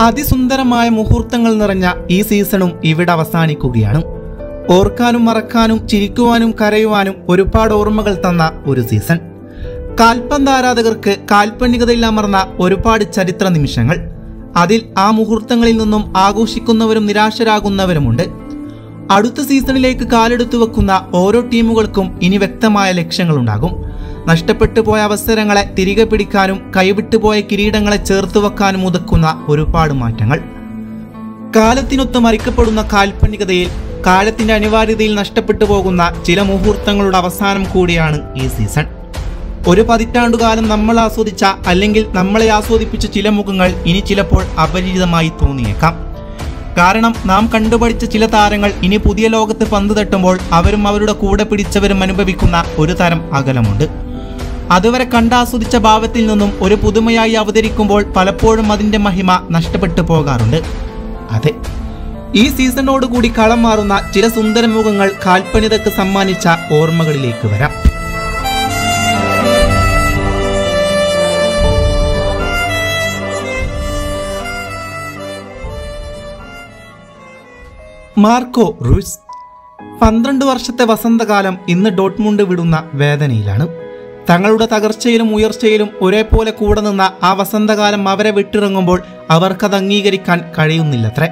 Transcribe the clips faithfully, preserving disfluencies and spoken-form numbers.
അതിസുന്ദരമായ മുഹൂർത്തങ്ങൾ നിറഞ്ഞ ഈ സീസണും ഇവിടെ അവസാനിക്കുകയാണ്. ഓർക്കാനും മറക്കാനും ചിരിക്കുവാനും കരയുവാനും ഒരുപാട് ഓർമ്മകൾ തന്ന ഒരു സീസൺ. കാൽപന്ത് ആരാധകർക്ക് കാൽപ്പനികതയിൽ അമർന്ന ഒരുപാട് ചരിത്ര നിമിഷങ്ങൾ. അതിൽ ആ മുഹൂർത്തങ്ങളിൽ നിന്നും ആഘോഷിക്കുന്നവരും നിരാശരാകുന്നവരുമുണ്ട്. അടുത്ത സീസണിലേക്ക് കാലെടുത്തു വെക്കുന്ന ഓരോ ടീമുകൾക്കും ഇനി വ്യക്തമായ ലക്ഷ്യങ്ങളുണ്ടാകും. നഷ്ടപ്പെട്ടു പോയ അവസരങ്ങളെ തിരികെ പിടിക്കാനും കൈവിട്ടുപോയ കിരീടങ്ങളെ ചേർത്ത് വെക്കാനും ഉതക്കുന്ന ഒരുപാട് മാറ്റങ്ങൾ. കാലത്തിനൊത്ത് മറിക്കപ്പെടുന്ന കാൽപ്പനികതയിൽ കാലത്തിന്റെ അനിവാര്യതയിൽ നഷ്ടപ്പെട്ടു പോകുന്ന ചില മുഹൂർത്തങ്ങളുടെ അവസാനം കൂടിയാണ് ഈ സീസൺ. ഒരു പതിറ്റാണ്ടുകാലം നമ്മൾ ആസ്വദിച്ച അല്ലെങ്കിൽ നമ്മളെ ആസ്വദിപ്പിച്ച ചില മുഖങ്ങൾ ഇനി ചിലപ്പോൾ അപരിചിതമായി തോന്നിയേക്കാം. കാരണം നാം കണ്ടുപഠിച്ച ചില താരങ്ങൾ ഇനി പുതിയ ലോകത്ത് പന്ത് തട്ടുമ്പോൾ അവരും അവരുടെ കൂടെ പിടിച്ചവരും അനുഭവിക്കുന്ന ഒരു തരം അകലമുണ്ട്. അതുവരെ കണ്ടാസ്വദിച്ച ഭാവത്തിൽ നിന്നും ഒരു പുതുമയായി അവതരിക്കുമ്പോൾ പലപ്പോഴും അതിന്റെ മഹിമ നഷ്ടപ്പെട്ടു പോകാറുണ്ട്. അതെ, ഈ സീസണോടുകൂടി കളം മാറുന്ന ചില സുന്ദര മുഖങ്ങൾ കാൽപ്പനികതയ്ക്ക് സമ്മാനിച്ച ഓർമ്മകളിലേക്ക് വരാം. Marco Reus. പന്ത്രണ്ട് വർഷത്തെ വസന്തകാലം ഇന്ന് ഡോട്ട്മുണ്ട് വിടുന്ന വേദനയിലാണ്. തങ്ങളുടെ തകർച്ചയിലും ഉയർച്ചയിലും ഒരേപോലെ കൂടെ നിന്ന ആ വസന്തകാലം അവരെ വിട്ടിറങ്ങുമ്പോൾ അവർക്കത് അംഗീകരിക്കാൻ കഴിയുന്നില്ലത്രേ.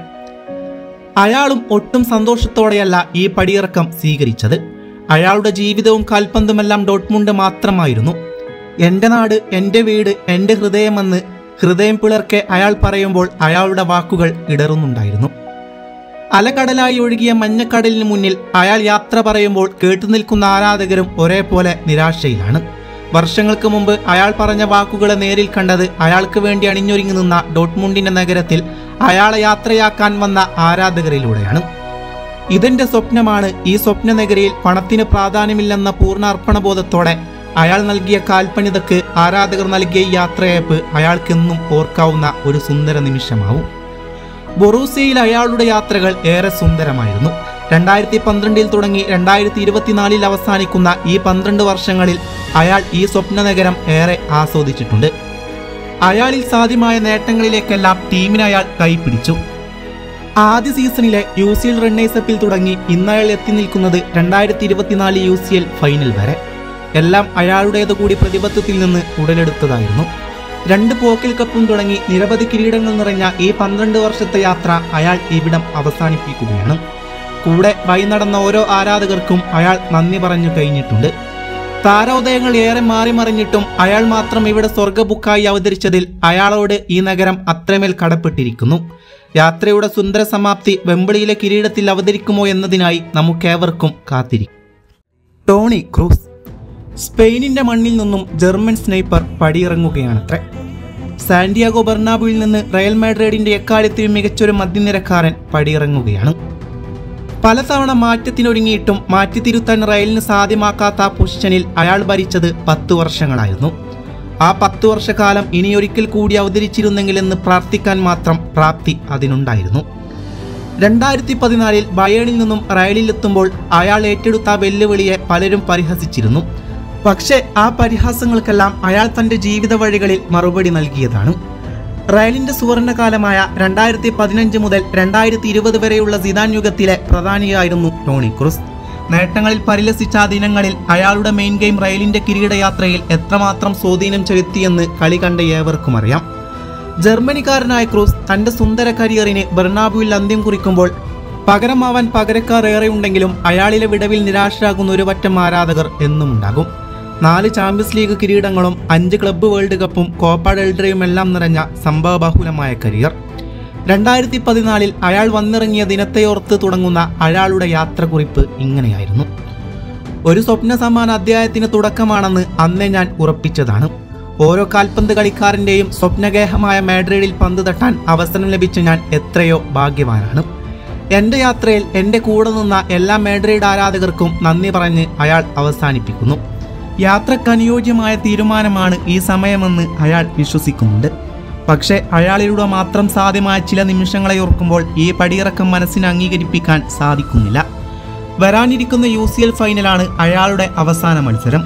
അയാളും ഒട്ടും സന്തോഷത്തോടെയല്ല ഈ പടിയിറക്കം സ്വീകരിച്ചത്. അയാളുടെ ജീവിതവും കാൽപന്തുമെല്ലാം ഡോട്ട്മുണ്ട് മാത്രമായിരുന്നു. എൻ്റെ നാട്, എൻ്റെ വീട്, എൻ്റെ ഹൃദയമെന്ന് ഹൃദയം പിളർക്കെ അയാൾ പറയുമ്പോൾ അയാളുടെ വാക്കുകൾ ഇടറുന്നുണ്ടായിരുന്നു. അലകടലായി ഒഴുകിയ മഞ്ഞക്കടലിന് മുന്നിൽ അയാൾ യാത്ര പറയുമ്പോൾ കേട്ടുനിൽക്കുന്ന ആരാധകരും ഒരേപോലെ നിരാശയിലാണ്. വർഷങ്ങൾക്ക് മുമ്പ് അയാൾ പറഞ്ഞ വാക്കുകളെ നേരിൽ കണ്ടത് അയാൾക്ക് വേണ്ടി അണിഞ്ഞൊരുങ്ങി നിന്ന ഡോട്ട്മുണ്ടിന്റെ നഗരത്തിൽ അയാളെ യാത്രയാക്കാൻ വന്ന ആരാധകരിലൂടെയാണ്. ഇതെന്റെ സ്വപ്നമാണ്. ഈ സ്വപ്ന നഗരിയിൽ പണത്തിന് പ്രാധാന്യമില്ലെന്ന പൂർണ്ണ അർപ്പണബോധത്തോടെ അയാൾ നൽകിയ കാൽപ്പനികതയ്ക്ക് ആരാധകർ നൽകിയ യാത്രയയപ്പ് അയാൾക്കെന്നും ഓർക്കാവുന്ന ഒരു സുന്ദര നിമിഷമാവും. ബൊറൂസിയയിൽ അയാളുടെ യാത്രകൾ ഏറെ സുന്ദരമായിരുന്നു. രണ്ടായിരത്തി പന്ത്രണ്ടിൽ തുടങ്ങി രണ്ടായിരത്തി ഇരുപത്തിനാലിൽ അവസാനിക്കുന്ന ഈ പന്ത്രണ്ട് വർഷങ്ങളിൽ അയാൾ ഈ സ്വപ്ന നഗരം ഏറെ ആസ്വദിച്ചിട്ടുണ്ട്. അയാളിൽ സാധ്യമായ നേട്ടങ്ങളിലേക്കെല്ലാം ടീമിനെ അയാൾ കൈപിടിച്ചു. ആദ്യ സീസണിലെ യു സി എൽ റണ്ണേഴ്സപ്പിൽ തുടങ്ങി ഇന്നയാൾ എത്തി നിൽക്കുന്നത് രണ്ടായിരത്തി ഇരുപത്തിനാല് യു സി എൽ ഫൈനൽ വരെ. എല്ലാം അയാളുടേതു കൂടി പ്രതിബദ്ധത്തിൽ നിന്ന് ഉടലെടുത്തതായിരുന്നു. രണ്ട് പോക്കൽ കപ്പും തുടങ്ങി നിരവധി കിരീടങ്ങൾ നിറഞ്ഞ ഈ പന്ത്രണ്ട് വർഷത്തെ യാത്ര അയാൾ ഇവിടം അവസാനിപ്പിക്കുകയാണ്. കൂടെ വഴി നടന്ന ഓരോ ആരാധകർക്കും അയാൾ നന്ദി പറഞ്ഞു കഴിഞ്ഞിട്ടുണ്ട്. താരോദയങ്ങൾ ഏറെ മാറി മറിഞ്ഞിട്ടും അയാൾ മാത്രം ഇവിടെ സ്വർഗബുക്കായി അവതരിച്ചതിൽ അയാളോട് ഈ നഗരം അത്രമേൽ കടപ്പെട്ടിരിക്കുന്നു. യാത്രയുടെ സുന്ദര സമാപ്തി വെമ്പിളിയിലെ കിരീടത്തിൽ അവതരിക്കുമോ എന്നതിനായി നമുക്കേവർക്കും കാത്തിരിക്കും. Toni Kroos. സ്പെയിനിന്റെ മണ്ണിൽ നിന്നും ജർമ്മൻ സ്നൈപ്പർ പടിയിറങ്ങുകയാണത്രേ. സാന്റിയാഗോ ബെർണാബുവിൽ നിന്ന് റയൽ മാഡ്രിഡിന്റെ എക്കാലത്തെയും മികച്ചൊരു മധ്യനിരക്കാരൻ പടിയിറങ്ങുകയാണ്. പലതവണ മാറ്റത്തിനൊരുങ്ങിയിട്ടും മാറ്റിത്തിരുത്താൻ റയലിന് സാധ്യമാക്കാത്ത പൊസിഷനിൽ അയാൾ ഭരിച്ചത് പത്തു വർഷങ്ങളായിരുന്നു. ആ പത്തു വർഷക്കാലം ഇനിയൊരിക്കൽ കൂടി അവതരിച്ചിരുന്നെങ്കിലെന്ന് പ്രാർത്ഥിക്കാൻ മാത്രം പ്രാപ്തി അതിനുണ്ടായിരുന്നു. രണ്ടായിരത്തി പതിനാലിൽ ബയേണിൽ നിന്നും റയലിലെത്തുമ്പോൾ അയാൾ ഏറ്റെടുത്ത വെല്ലുവിളിയെ പലരും പരിഹസിച്ചിരുന്നു. പക്ഷേ ആ പരിഹാസങ്ങൾക്കെല്ലാം അയാൾ തൻ്റെ ജീവിത വഴികളിൽ മറുപടി നൽകിയതാണ്. റയലിന്റെ സുവർണകാലമായ രണ്ടായിരത്തി പതിനഞ്ച് മുതൽ രണ്ടായിരത്തി ഇരുപത് വരെയുള്ള സിദാൻ യുഗത്തിലെ പ്രധാനിയായിരുന്നു ടോണി ക്രൂസ്. നേട്ടങ്ങളിൽ പരിലസിച്ച ആ ദിനങ്ങളിൽ അയാളുടെ മെയിൻ ഗെയിം റയലിന്റെ കിരീടയാത്രയിൽ എത്രമാത്രം സ്വാധീനം ചെലുത്തിയെന്ന് കളി കണ്ട ഏവർക്കും അറിയാം. ജർമ്മനിക്കാരനായ ക്രൂസ് തന്റെ സുന്ദര കരിയറിന് ബെർണാബുവിൽ അന്ത്യം കുറിക്കുമ്പോൾ പകരമാവാൻ പകരക്കാർ ഏറെയുണ്ടെങ്കിലും അയാളിലെ വിടവിൽ നിരാശരാകുന്ന ഒരു പറ്റം ആരാധകർ എന്നും ഉണ്ടാകും. നാല് ചാമ്പ്യൻസ് ലീഗ് കിരീടങ്ങളും അഞ്ച് ക്ലബ്ബ് വേൾഡ് കപ്പും കോപ്പ ഡെൽ റേയും എല്ലാം നിറഞ്ഞ സംഭവബഹുലമായ കരിയർ. രണ്ടായിരത്തി പതിനാലിൽ അയാൾ വന്നിറങ്ങിയ ദിനത്തെയോർത്ത് തുടങ്ങുന്ന അയാളുടെ യാത്രക്കുറിപ്പ് ഇങ്ങനെയായിരുന്നു. ഒരു സ്വപ്ന സമാന അധ്യായത്തിന് തുടക്കമാണെന്ന് അന്നേ ഞാൻ ഉറപ്പിച്ചതാണ്. ഓരോ കാൽപന്ത് കളിക്കാരൻ്റെയും സ്വപ്നഗേഹമായ മാഡ്രിഡിൽ പന്ത് തട്ടാൻ അവസരം ലഭിച്ച ഞാൻ എത്രയോ ഭാഗ്യവാനാണ്. എൻ്റെ യാത്രയിൽ എൻ്റെ കൂടെ നിന്ന എല്ലാ മാഡ്രിഡ് ആരാധകർക്കും നന്ദി പറഞ്ഞ് അയാൾ അവസാനിപ്പിക്കുന്നു. യാത്രക്ക് അനുയോജ്യമായ തീരുമാനമാണ് ഈ സമയമെന്ന് അയാൾ വിശ്വസിക്കുന്നുണ്ട്. പക്ഷേ അയാളിലൂടെ മാത്രം സാധ്യമായ ചില നിമിഷങ്ങളെ ഓർക്കുമ്പോൾ ഈ പടിയിറക്കം മനസ്സിനെ അംഗീകരിപ്പിക്കാൻ സാധിക്കുന്നില്ല. വരാനിരിക്കുന്ന യു സി എൽ ഫൈനലാണ് അയാളുടെ അവസാന മത്സരം.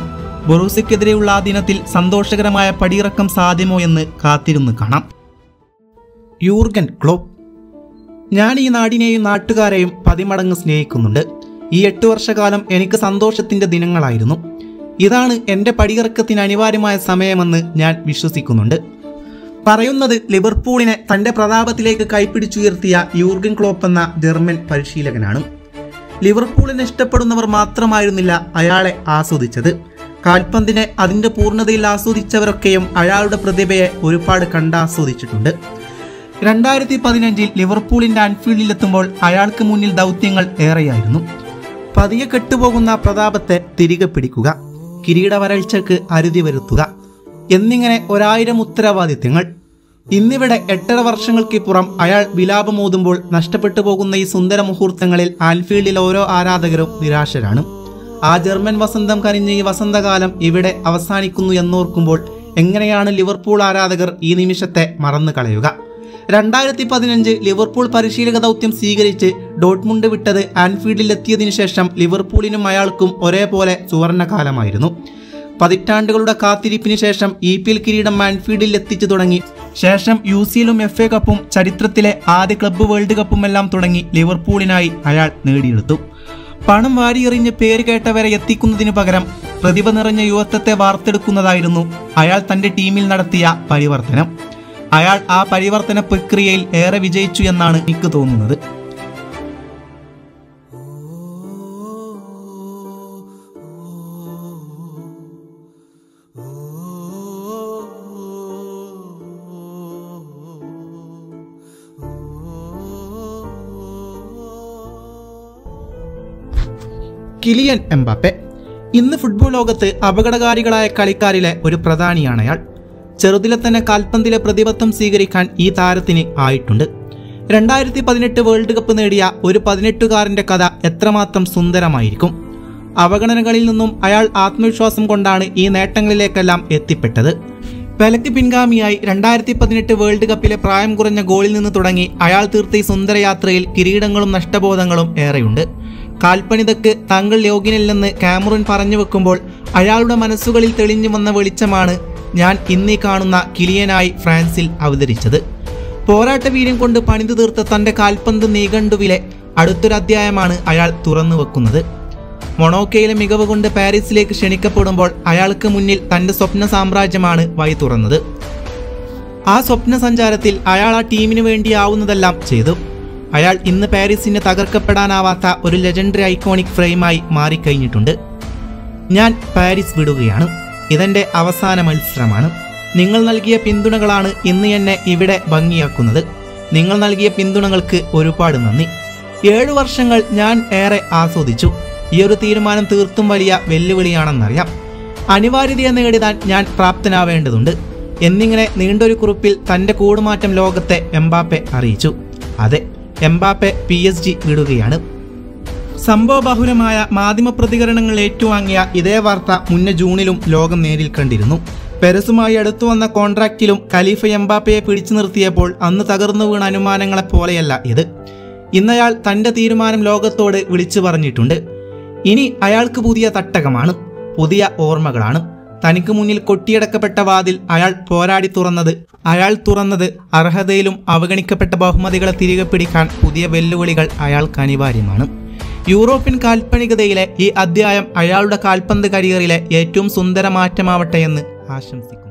ബൊറൂസിയക്കെതിരെയുള്ള ആ ദിനത്തിൽ സന്തോഷകരമായ പടിയിറക്കം സാധ്യമോ എന്ന് കാത്തിരുന്ന് കാണാം. Jurgen Klopp. ഞാൻ ഈ നാടിനെയും നാട്ടുകാരെയും പതിമടങ്ങ് സ്നേഹിക്കുന്നുണ്ട്. ഈ എട്ട് വർഷക്കാലം എനിക്ക് സന്തോഷത്തിൻ്റെ ദിനങ്ങളായിരുന്നു. ഇതാണ് എൻ്റെ പടിയിറക്കത്തിന് അനിവാര്യമായ സമയമെന്ന് ഞാൻ വിശ്വസിക്കുന്നുണ്ട്. പറയുന്നത് ലിവർപൂളിനെ തൻ്റെ പ്രതാപത്തിലേക്ക് കൈപ്പിടിച്ചുയർത്തിയ യൂർഗൻ ക്ലോപ്പ് എന്ന ജർമ്മൻ പരിശീലകനാണ്. ലിവർപൂളിനെ ഇഷ്ടപ്പെടുന്നവർ മാത്രമായിരുന്നില്ല അയാളെ ആസ്വദിച്ചത്. കാൽപന്തിനെ അതിൻ്റെ പൂർണ്ണതയിൽ ആസ്വദിച്ചവരൊക്കെയും അയാളുടെ പ്രതിഭയെ ഒരുപാട് കണ്ടാസ്വദിച്ചിട്ടുണ്ട്. രണ്ടായിരത്തി പതിനഞ്ചിൽ ലിവർപൂളിൻ്റെ ആൻഫീൽഡിലെത്തുമ്പോൾ അയാൾക്ക് മുന്നിൽ ദൗത്യങ്ങൾ ഏറെയായിരുന്നു. പതിയെ കെട്ടുപോകുന്ന പ്രതാപത്തെ തിരികെ പിടിക്കുക, കിരീട വരൾച്ചയ്ക്ക് അറുതി വരുത്തുക എന്നിങ്ങനെ ഒരായിരം ഉത്തരവാദിത്യങ്ങൾ. ഇന്നിവിടെ എട്ടര വർഷങ്ങൾക്കിപ്പുറം അയാൾ വിലാപമോതുമ്പോൾ നഷ്ടപ്പെട്ടു പോകുന്ന ഈ സുന്ദര മുഹൂർത്തങ്ങളിൽ ആൻഫീൽഡിൽ ഓരോ ആരാധകരും നിരാശരാണ്. ആ ജർമ്മൻ വസന്തം കനിഞ്ഞ ഈ വസന്തകാലം ഇവിടെ അവസാനിക്കുന്നു എന്നോർക്കുമ്പോൾ എങ്ങനെയാണ് ലിവർപൂൾ ആരാധകർ ഈ നിമിഷത്തെ മറന്നു കളയുക? രണ്ടായിരത്തി പതിനഞ്ച് ലിവർപൂൾ പരിശീലക ദൗത്യം സ്വീകരിച്ച് ഡോട്ട്മുണ്ട് വിട്ടത് ആൻഫീൽഡിൽ എത്തിയതിനു ശേഷം ലിവർപൂളിനും അയാൾക്കും ഒരേപോലെ സുവർണകാലമായിരുന്നു. പതിറ്റാണ്ടുകളുടെ കാത്തിരിപ്പിന് ശേഷം ഇ പി എൽ കിരീടം ആൻഫീൽഡിൽ എത്തിച്ചു തുടങ്ങി. ശേഷം യു സി എല്ലും എഫ് എ കപ്പും ചരിത്രത്തിലെ ആദ്യ ക്ലബ്ബ് വേൾഡ് കപ്പും എല്ലാം തുടങ്ങി ലിവർപൂളിനായി അയാൾ നേടിയെടുത്തു. പണം വാരിയെറിഞ്ഞ് പേര് കേട്ടവരെ എത്തിക്കുന്നതിന് പകരം പ്രതിഭ നിറഞ്ഞ യുവത്വത്തെ വാർത്തെടുക്കുന്നതായിരുന്നു അയാൾ തൻ്റെ ടീമിൽ നടത്തിയ പരിവർത്തനം. അയാൾ ആ പരിവർത്തന പ്രക്രിയയിൽ ഏറെ വിജയിച്ചു എന്നാണ് എനിക്ക് തോന്നുന്നത്. കിലിയൻ എംബാപ്പെ ഇന്ന് ഫുട്ബോൾ ലോകത്ത് അപകടകാരികളായ കളിക്കാരിലെ ഒരു പ്രധാനിയാണ് അയാൾ. ചെറുതിലെ തന്നെ കാൽപന്തിലെ പ്രതിബദ്ധം സ്വീകരിക്കാൻ ഈ താരത്തിന് ആയിട്ടുണ്ട്. രണ്ടായിരത്തി പതിനെട്ട് വേൾഡ് കപ്പ് നേടിയ ഒരു പതിനെട്ടുകാരൻ്റെ കഥ എത്രമാത്രം സുന്ദരമായിരിക്കും. അവഗണനകളിൽ നിന്നും അയാൾ ആത്മവിശ്വാസം കൊണ്ടാണ് ഈ നേട്ടങ്ങളിലേക്കെല്ലാം എത്തിപ്പെട്ടത്. പെലയ്ക്ക് പിൻഗാമിയായി രണ്ടായിരത്തി പതിനെട്ട് വേൾഡ് കപ്പിലെ പ്രായം കുറഞ്ഞ ഗോളിൽ നിന്ന് തുടങ്ങി അയാൾ തീർത്ത ഈ സുന്ദരയാത്രയിൽ കിരീടങ്ങളും നഷ്ടബോധങ്ങളും ഏറെയുണ്ട്. കാൽപ്പനിതക്ക് താങ്കൾ യോഗ്യനല്ലെന്ന് കാമറൂൺ പറഞ്ഞു വെക്കുമ്പോൾ അയാളുടെ മനസ്സുകളിൽ തെളിഞ്ഞു വന്ന വെളിച്ചമാണ് ഞാൻ ഇന്നീ കാണുന്ന കിലിയനായി ഫ്രാൻസിൽ അവതരിച്ചത്. പോരാട്ട വീര്യം കൊണ്ട് പണിതു തീർത്ത തൻ്റെ കാൽപന്ത് നീകണ്ടുവിലെ അടുത്തൊരധ്യായമാണ് അയാൾ തുറന്നു വെക്കുന്നത്. മൊണോക്കയിലെ മികവ് കൊണ്ട് പാരീസിലേക്ക് ക്ഷണിക്കപ്പെടുമ്പോൾ അയാൾക്ക് മുന്നിൽ തൻ്റെ സ്വപ്ന സാമ്രാജ്യമാണ് വഴി തുറന്നത്. ആ സ്വപ്ന സഞ്ചാരത്തിൽ അയാൾ ആ ടീമിന് വേണ്ടിയാവുന്നതെല്ലാം ചെയ്തു. അയാൾ ഇന്ന് പാരീസിന് തകർക്കപ്പെടാനാവാത്ത ഒരു ലെജൻഡറി ഐക്കോണിക് ഫ്രെയിമായി മാറിക്കഴിഞ്ഞിട്ടുണ്ട്. ഞാൻ പാരീസ് വിടുകയാണ്. ഇതെൻ്റെ അവസാന മത്സരമാണ്. നിങ്ങൾ നൽകിയ പിന്തുണകളാണ് ഇന്ന് എന്നെ ഇവിടെ ഭംഗിയാക്കുന്നത്. നിങ്ങൾ നൽകിയ പിന്തുണകൾക്ക് ഒരുപാട് നന്ദി. ഏഴു വർഷങ്ങൾ ഞാൻ ഏറെ ആസ്വദിച്ചു. ഈ ഒരു തീരുമാനം തീർത്തും വലിയ വെല്ലുവിളിയാണെന്നറിയാം. അനിവാര്യതയെ നേടിടാൻ ഞാൻ പ്രാപ്തനാവേണ്ടതുണ്ട് എന്നിങ്ങനെ നീണ്ടൊരു കുറിപ്പിൽ തൻ്റെ കൂടുമാറ്റം ലോകത്തെ എംബാപ്പെ അറിയിച്ചു. അതെ, എംബാപ്പെ പി എസ് ജി വിടുകയാണ്. സംഭവബഹുലമായ മാധ്യമ പ്രതികരണങ്ങൾ ഏറ്റുവാങ്ങിയ ഇതേ വാർത്ത മുന്നേ ജൂണിലും ലോകം നേരിൽ കണ്ടിരുന്നു. പെരസുമായി അടുത്തു വന്ന കോൺട്രാക്റ്റിലും ഖലീഫ എംബാപ്പയെ പിടിച്ചു നിർത്തിയപ്പോൾ അന്ന് തകർന്നു വീണ അനുമാനങ്ങളെപ്പോലെയല്ല ഇത്. ഇന്നയാൾ തൻ്റെ തീരുമാനം ലോകത്തോട് വിളിച്ചു പറഞ്ഞിട്ടുണ്ട്. ഇനി അയാൾക്ക് പുതിയ തട്ടകമാണ്, പുതിയ ഓർമ്മകളാണ്. തനിക്ക് മുന്നിൽ കൊട്ടിയടക്കപ്പെട്ട വാതിൽ അയാൾ പോരാടി തുറന്നത് അയാൾ തുറന്നത് അർഹതയിലും അവഗണിക്കപ്പെട്ട ബഹുമതികളെ തിരികെ പിടിക്കാൻ പുതിയ വെല്ലുവിളികൾ അയാൾക്ക് അനിവാര്യമാണ്. യൂറോപ്യൻ കാൽപ്പനികതയിലെ ഈ അധ്യായം അയാളുടെ കാൽപന്ത് കരിയറിലെ ഏറ്റവും സുന്ദര മാറ്റമാവട്ടെ എന്ന് ആശംസിക്കുന്നു.